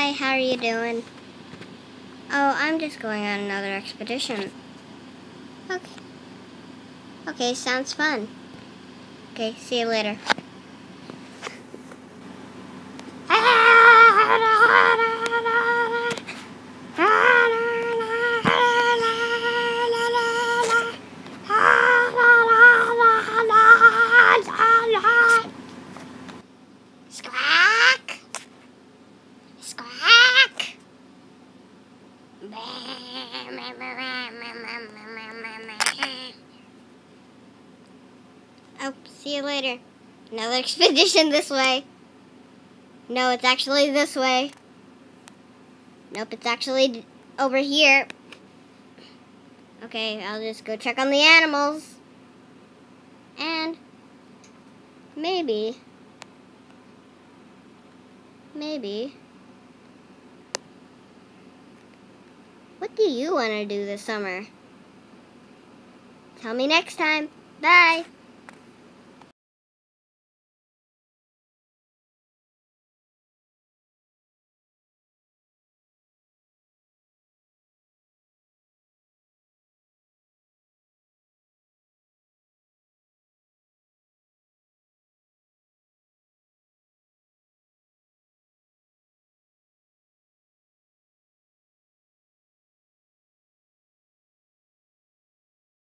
Hi, how are you doing? Oh, I'm just going on another expedition. Okay. Okay, sounds fun. Okay, see you later. Squawk! Squawk! Oh, see you later. Another expedition this way. No, it's actually this way. Nope, it's actually over here. Okay, I'll just go check on the animals. And maybe, what do you want to do this summer? Tell me next time. Bye.